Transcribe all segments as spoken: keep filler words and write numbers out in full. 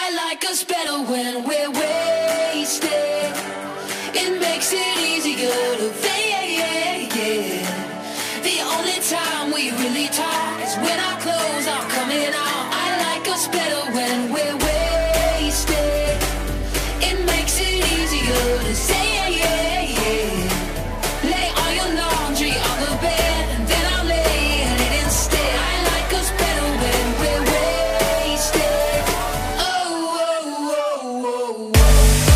I like us better when we're wasted. It makes it easier to fade. The only time we really talk is when our clothes are coming out. I like us better when we're wasted. It makes it easier to say, lay all your laundry on the bed, and then I'll lay in it instead. I like us better when we're wasted. Oh, oh, oh, oh, oh.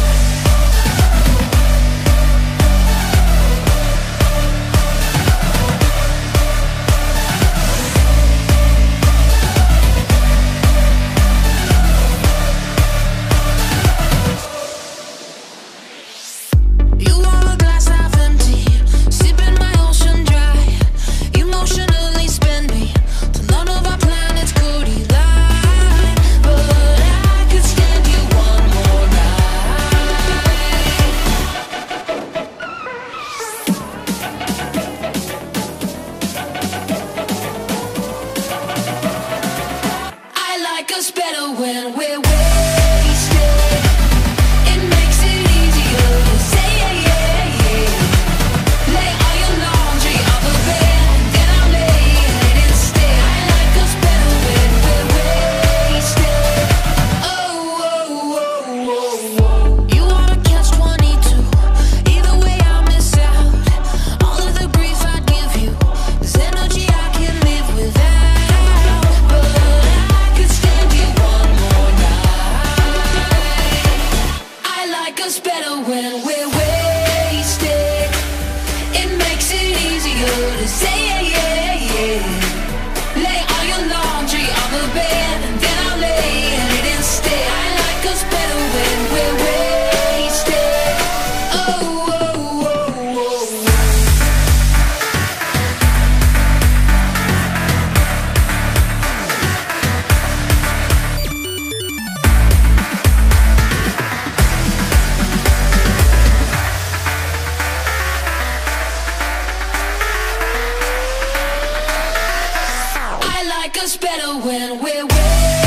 You are a glass half empty, sipping my ocean dry. Emotionally spend me till none of our planets could align. But I could stand you one more night. I like us better when we're wasted. It makes it easier to say, lay all your laundry on the bed, and then I'll lay in it instead. I like us better when we're wasted. Oh, oh, oh, oh, oh. You wanna catch twenty-two. Either way I'll miss out. All of the grief I give you is energy I can live without. But I could stand you one more night. I like us better when we're wasted. It makes it easier to say, lay all your laundry on the bed, and then I'll lay in it instead. I like us better when we're wasted. Oh, oh, oh, oh. I like us better when we're wasted.